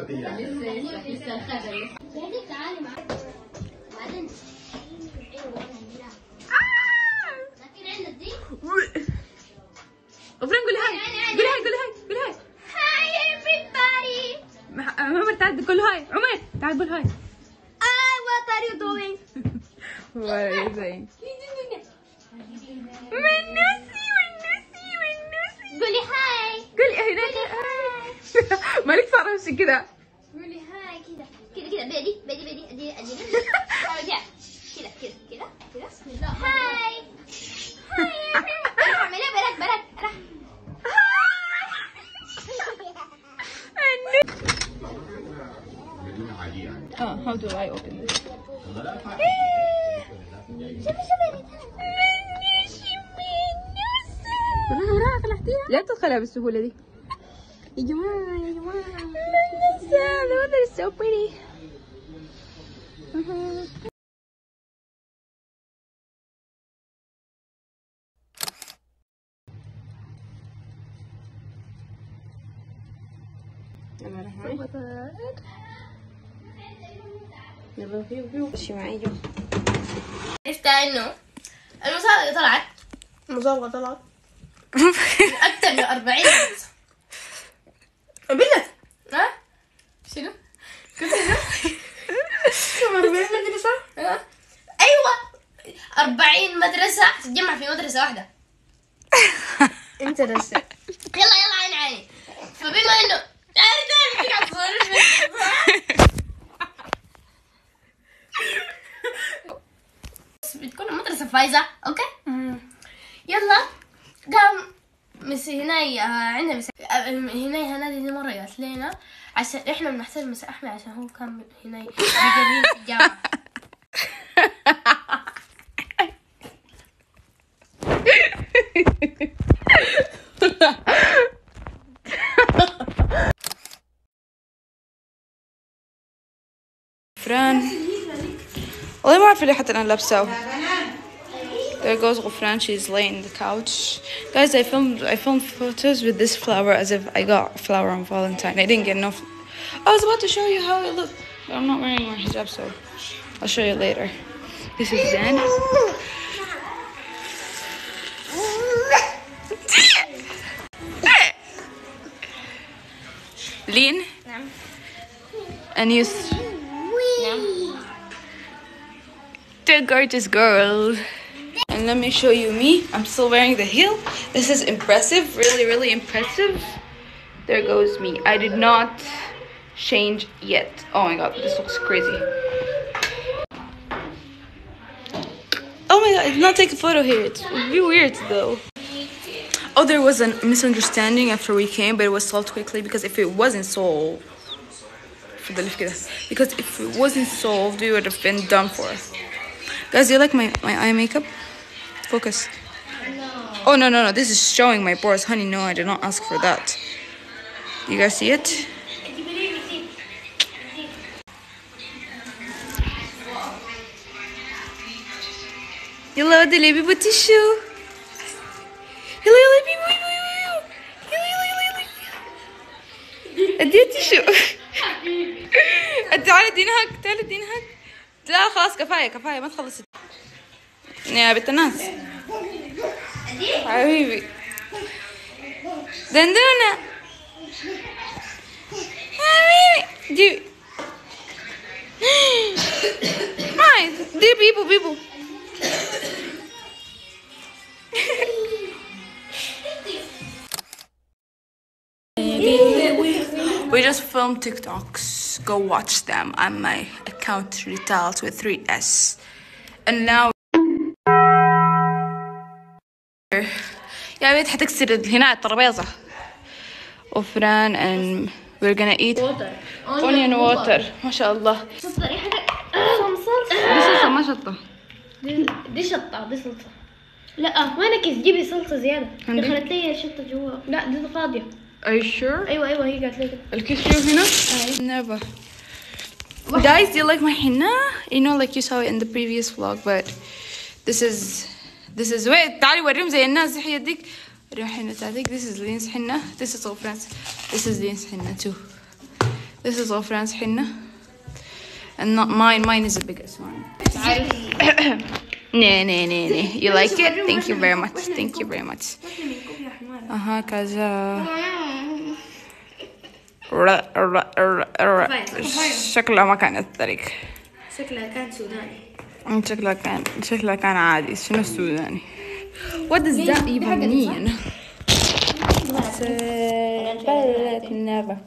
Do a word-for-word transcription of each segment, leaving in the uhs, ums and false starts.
لسه لسه لسه الخبر. تعالي معاك بعدين. لكن عندك دي. وفران قولي هاي قولي هاي قولي هاي قولي هاي. هاي everybody. عمر تعال قول هاي. عمر تعال قول هاي. Ah, what are you doing? What are you saying? منوسي منوسي منوسي. قولي هاي. قولي هناك هاي. مالك صار وشي كذا. قولي هاي كذا كذا كذا بدي بدي بدي ادي ادي ارجع كذا كذا كذا كذا بسم الله. هاي هاي اعملها برك برك راح. Oh, how do I open this? لا تدخلها بالسهولة دي. يا جماعة يا جماعة. The weather is so pretty. عرفت انه المسابقة طلعت المسابقة طلعت أكثر من أربعين مدرسة. بالله ها؟ شنو؟ كيف شنو؟ كم أربعين مدرسة؟ ها؟ أيوة أربعين مدرسة تتجمع في مدرسة واحدة. أنت رسل. يلا يلا عين عيني. فبما إنه بتكون مدرسة فايزة، أوكي؟ يلا قام مس هناي عندنا مس هناي هنادي دي مرة قالت لنا عشان إحنا بنحتاج مس أحمد عشان هو كان هناي بيقرينا في الجامعة. غفران والله ما أعرف اللي حتى أنا لابسه. There goes Ghufran, she's laying on the couch. Guys, I filmed I filmed photos with this flower as if I got a flower on Valentine. I didn't get enough. I was about to show you how it looked, but I'm not wearing my hijab, so I'll show you later. This is Zen. Lean. And you. The gorgeous girl. And let me show you me. I'm still wearing the heel. This is impressive, really, really impressive. There goes me. I did not change yet. Oh my god, this looks crazy. Oh my god, I did not take a photo here. It's really weird though. Oh, there was a misunderstanding after we came, but it was solved quickly because if it wasn't solved, because if it wasn't solved, we would have been done for. Guys, do you like my, my eye makeup? Focus. No. Oh, no, no, no. This is showing my pores. Honey, no, I did not ask for that. You guys see it? Hello, Dili, bibu tissue. Hello, hello, bibu, bibu, bibu. Hello, hello, hello, hello. أدي tissue. تعالي اديني هاك، تعالي اديني هاك. لا خلاص كفاية كفاية ما تخلصي يا بنت الناس. حبيبي دندونة حبيبي دي ماي دي بيبو بيبو. We just filmed TikToks. Go watch them on my account Ritals with three S. And now يا بنت حتكسر هنا الترابيزة. وفران and we're gonna eat water. onion water. ما شاء الله. صلصة ريحة دي صلصة ما شطة. دي شطة دي صلصة. لا وينك جيبي صلصة زيادة. دخلت لي الشطة جوا. لا دي فاضية. Are you sure? أيوة أيوة هي قالت لي كده. الكيس شو هنا؟ Never. Guys, do you like my henna? You know, like you saw it in the previous vlog, but this is this is wait. تعالي وريهم زي الناس زي يديك. وريهم حنة تاعتك. This is Lean's henna. This is all friends. This is Lean's henna too. This is غفران's حنة. And not mine. Mine is the biggest one. Nee, nee, nee, nee. You like it? Thank you very much. Thank you very much. أها كذا. شكلها ما كان الطريق. شكلها كان سوداني. شكلها كان شكلها كان عادي. شنو السوداني؟ What does that even mean? Never.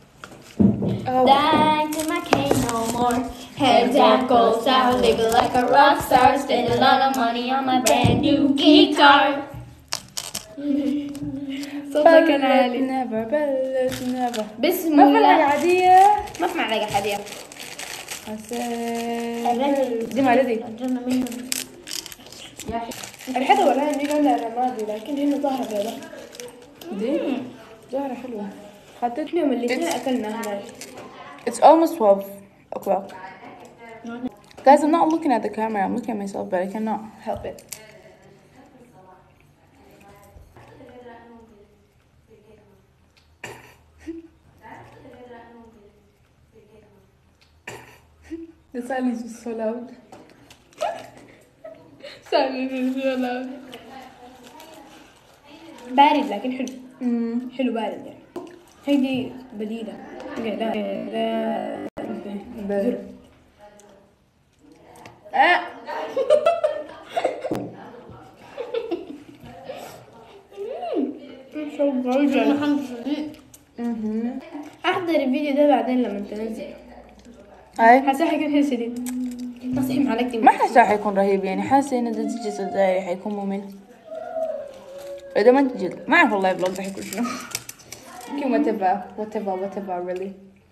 Dying till I can't no more. Head down, goes out, living like a rock star. Spend a lot of money on my brand new guitar. صوتك كان عالي. Never, بلد never. بسم ما في الله. حاجة عادية. ما في معلقة حدية. دي ما ردي. الحلوة ولا دي لونها رمادي لكن هنا ظهرها بيضاء. دي زهرة حلوة. حطيت لهم اللي اثنين أكلنا هناك. It's almost twelve o'clock. Guys, I'm not looking at the camera. I'm looking at myself, but I cannot help it. The silence was so loud. silence is so loud. بارد لكن حلو. حلو بارد يعني. هيدي بديلة. لا لا بارد. آه. احضر الفيديو ده بعدين لما تنزل. أي. حاسه حيكون حلو شديد. نصحي معلقتي. ما حاسة حيكون رهيب يعني حاسة إن ده تجي صدقني حيكون ممل. إذا ما تجي ما أعرف والله الفلوج حيكون شنو. يمكن whatever whatever whatever really.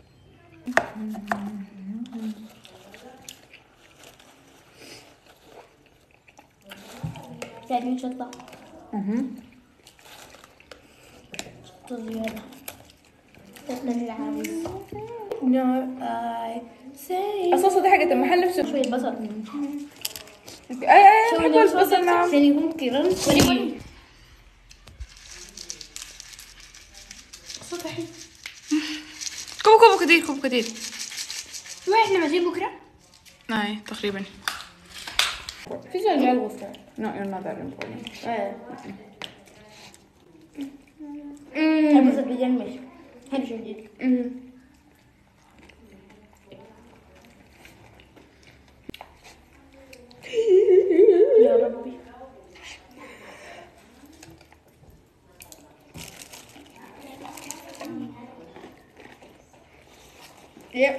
يعني شطة. اها. شطة زيادة. شطة العريس. No I say. الصوصة دي حقت المحل نفسه. شوية بصل. أي أي أحب البصل نعم. عشان يكون كرنس. صوته حلو. كوب كوب كثير كوب كثير. ما احنا ماشيين بكرة؟ أي تقريبا. في زوجة الغفران. No, you're not that important. ايه. امم. البصل بيجمش. حلو شديد. امم. يا ربي. Yep.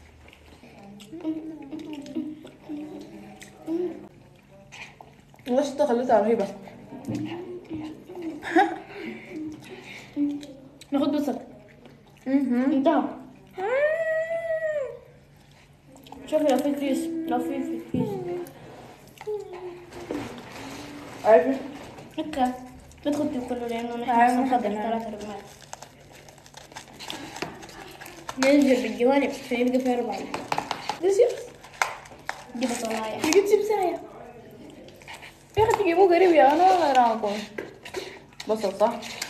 ليش خليتها رهيبة؟ ناخد بصل. اها. انتهى. شوفي لو في كيس لو في في كيس. عارفة؟ هكا ما تخدي كله لأنه نحن أيوة، نفضل نحن. ثلاثة ربعات. ننزل بالجوانب عشان يبقى فيها ربع. ده شيبس. دي بصلاية. لقيت شيبساية. يا أخي تجيبوه قريب يا أنا غير أكون. بصل صح؟